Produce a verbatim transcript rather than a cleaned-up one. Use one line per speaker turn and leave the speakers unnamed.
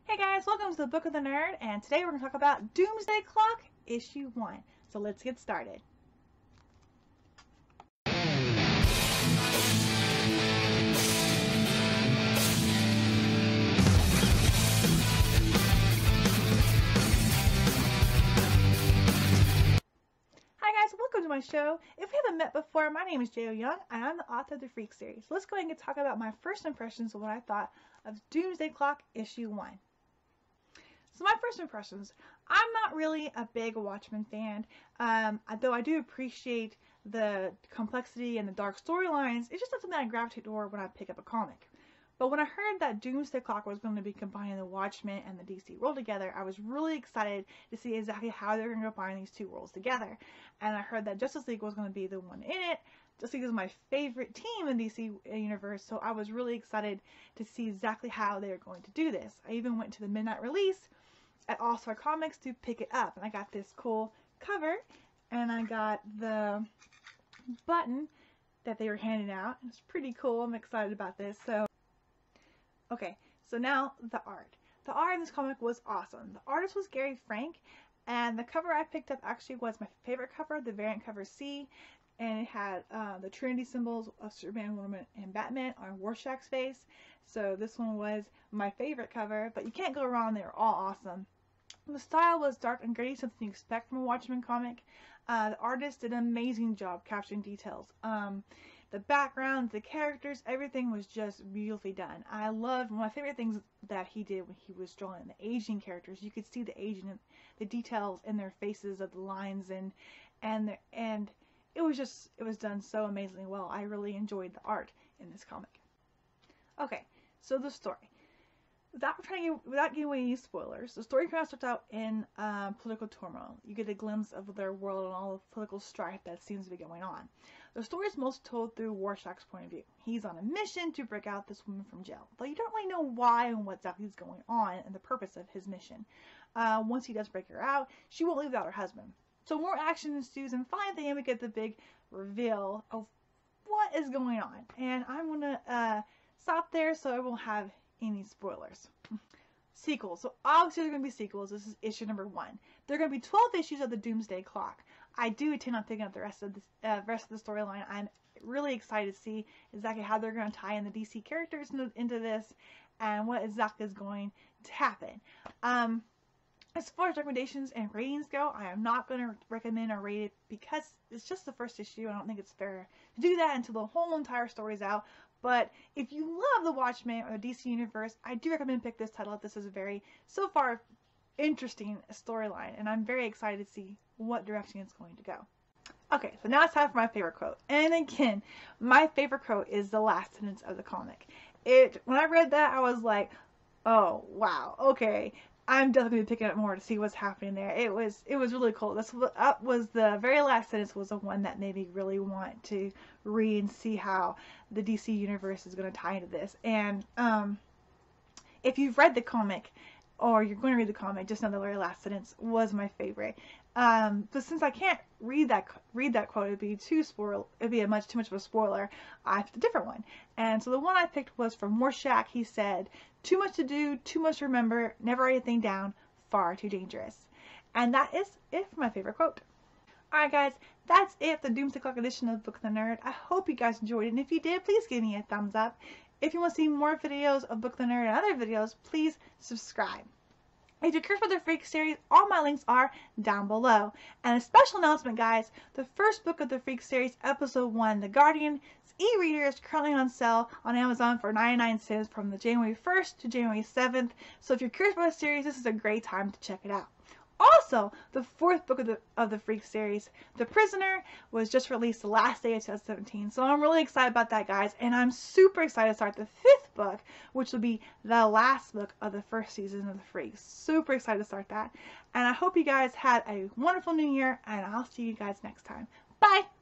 Hey guys, welcome to the Book of the Nerd, and today we're going to talk about Doomsday Clock, Issue one. So let's get started. Hi guys, welcome to my show. If we haven't met before, my name is J O Young, and I'm the author of the Freak series. Let's go ahead and talk about my first impressions of what I thought of Doomsday Clock, Issue one. So my first impressions, I'm not really a big Watchmen fan, um, though I do appreciate the complexity and the dark storylines. It's just not something I gravitate toward when I pick up a comic. But when I heard that Doomsday Clock was going to be combining the Watchmen and the D C world together, I was really excited to see exactly how they're going to combine these two worlds together. And I heard that Justice League was going to be the one in it. Justice League is my favorite team in the D C universe, so I was really excited to see exactly how they were going to do this. I even went to the midnight release at All Star Comics to pick it up, and I got this cool cover, and I got the button that they were handing out. It's pretty cool. I'm excited about this. So, okay, so now the art. The art in this comic was awesome. The artist was Gary Frank, and the cover I picked up actually was my favorite cover, the variant cover C, and it had uh, the Trinity symbols of Superman, Wonder Woman, and Batman on Rorschach's face. So this one was my favorite cover, but you can't go wrong. They were all awesome. The style was dark and gritty, something you expect from a Watchmen comic. Uh, the artist did an amazing job capturing details. Um, the background, the characters, everything was just beautifully done. I loved, one of my favorite things that he did when he was drawing the aging characters. You could see the aging, the details in their faces of the lines, and and the, and it was just, it was done so amazingly well. I really enjoyed the art in this comic. Okay, so the story. Without trying to give, without giving away any spoilers, the story kind of starts out in um, political turmoil. You get a glimpse of their world and all the political strife that seems to be going on. The story is most told through Rorschach's point of view. He's on a mission to break out this woman from jail, though you don't really know why and what exactly is going on and the purpose of his mission. Uh, once he does break her out, she won't leave without her husband. So more action ensues, and finally at the end we get the big reveal of what is going on. And I'm going to uh, stop there so I won't have any spoilers. Sequels. So obviously there's going to be sequels. This is issue number one. There are going to be twelve issues of the Doomsday Clock. I do intend on picking up the rest of the uh, rest of the storyline. I'm really excited to see exactly how they're going to tie in the D C characters into, into this and what exactly is going to happen. Um, as far as recommendations and ratings go, I am not going to recommend or rate it because it's just the first issue. I don't think it's fair to do that until the whole entire story is out. But if you love the Watchmen or the D C Universe, I do recommend pick this title up. This is a very, so far, interesting storyline, and I'm very excited to see what direction it's going to go. Okay, so now it's time for my favorite quote. And again, my favorite quote is the last sentence of the comic. It, when I read that, I was like, oh, wow, okay. I'm definitely picking up more to see what's happening there. It was it was really cool. This was the very last sentence was the one that made me really want to read and see how the D C universe is going to tie into this. And um, if you've read the comic or you're going to read the comic, just know the very last sentence was my favorite. Um, but since I can't read that read that quote, it'd be too spoil. It'd be a much too much of a spoiler. I picked a different one, and so the one I picked was from Rorschach. He said, "Too much to do, too much to remember. Never write anything down. Far too dangerous." And that is it for my favorite quote. Alright guys, that's it for the Doomsday Clock edition of Book of the Nerd. I hope you guys enjoyed it, and if you did, please give me a thumbs up. If you want to see more videos of Book of the Nerd and other videos, please subscribe. If you're curious about the Freak series, all my links are down below. And a special announcement, guys, the first book of the Freak series, episode one, The Guardian's e-reader, is currently on sale on Amazon for ninety-nine cents from the January first to January seventh. So if you're curious about the series, this is a great time to check it out. Also, the fourth book of the of the Freak series, The Prisoner, was just released the last day of two thousand seventeen. So I'm really excited about that, guys. And I'm super excited to start the fifth book, which will be the last book of the first season of the Freaks. Super excited to start that. And I hope you guys had a wonderful new year, and I'll see you guys next time. Bye!